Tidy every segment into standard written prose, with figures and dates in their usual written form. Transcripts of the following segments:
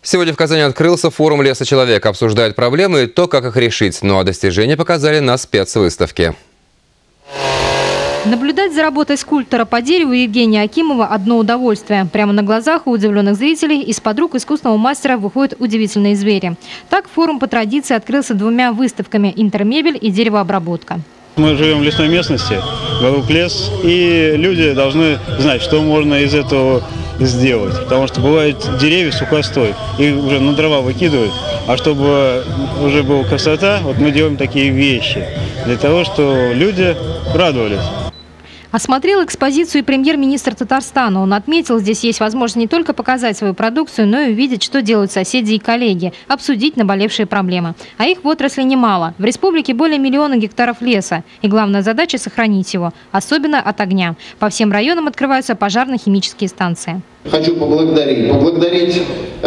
Сегодня в Казани открылся форум «Леса человека». Обсуждают проблемы и то, как их решить. Ну а достижения показали на спецвыставке. Наблюдать за работой скульптора по дереву Евгения Акимова – одно удовольствие. Прямо на глазах у удивленных зрителей из-под рук искусного мастера выходят удивительные звери. Так форум по традиции открылся двумя выставками – интермебель и деревообработка. Мы живем в лесной местности, вокруг лес, и люди должны знать, что можно из этого сделать. Потому что бывают деревья сухостой, их уже на дрова выкидывают. А чтобы уже была красота, вот мы делаем такие вещи, для того, чтобы люди радовались. Осмотрел экспозицию и премьер-министр Татарстана. Он отметил, здесь есть возможность не только показать свою продукцию, но и увидеть, что делают соседи и коллеги, обсудить наболевшие проблемы. А их в отрасли немало. В республике более 1 миллиона гектаров леса. И главная задача – сохранить его, особенно от огня. По всем районам открываются пожарно-химические станции. Хочу поблагодарить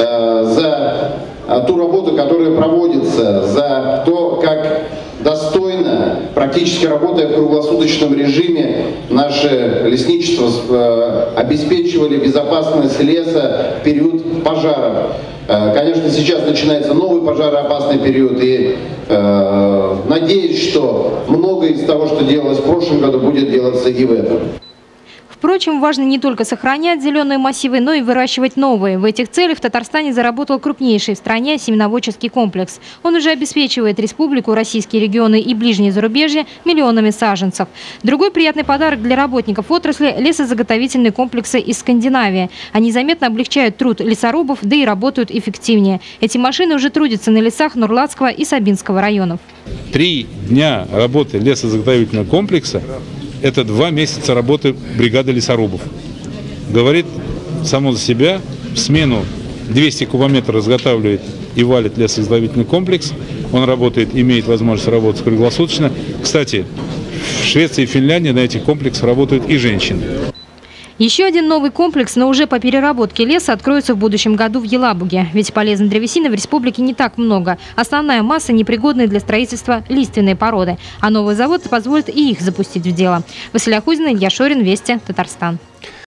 за ту работу, которая проводится, за то, как достойно, практически работая в круглосуточном режиме, наше лесничество обеспечивали безопасность леса в период пожаров. Конечно, сейчас начинается новый пожароопасный период, и надеюсь, что многое из того, что делалось в прошлом году, будет делаться и в этом. Впрочем, важно не только сохранять зеленые массивы, но и выращивать новые. В этих целях в Татарстане заработал крупнейший в стране семеноводческий комплекс. Он уже обеспечивает республику, российские регионы и ближнее зарубежье миллионами саженцев. Другой приятный подарок для работников отрасли – лесозаготовительные комплексы из Скандинавии. Они заметно облегчают труд лесорубов, да и работают эффективнее. Эти машины уже трудятся на лесах Нурлатского и Сабинского районов. 3 дня работы лесозаготовительного комплекса – это 2 месяца работы бригады лесорубов. Говорит само за себя. В смену 200 кубометров изготавливает и валит лесозаготовительный комплекс. Он работает, имеет возможность работать круглосуточно. Кстати, в Швеции и Финляндии на этих комплексах работают и женщины. Еще один новый комплекс, но уже по переработке леса, откроется в будущем году в Елабуге. Ведь полезной древесины в республике не так много. Основная масса непригодная для строительства лиственные породы. А новый завод позволит и их запустить в дело. Василия Хузина, Илья Шорин, Вести, Татарстан.